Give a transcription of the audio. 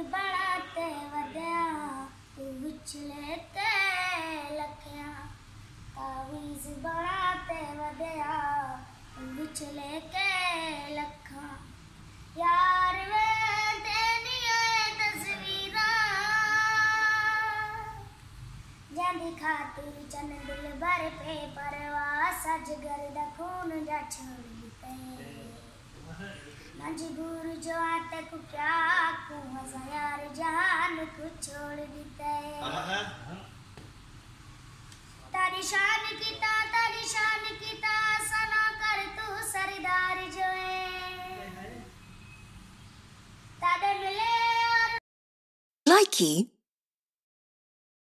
बनाते वदया तू विचले ते लखया तावीज़ बनाते वदया तू विचले के लखा यार वे तेनिया तस्वीरां जंदी खातिर चन दिल भर पे परवाह सज गर्द खून जा छोड़ दे मजबूर जो आते को क्या को मजा यार जान को छोड़ देते तारी शान कीता सना कर तू सरदार जो है तादे मिले और Likey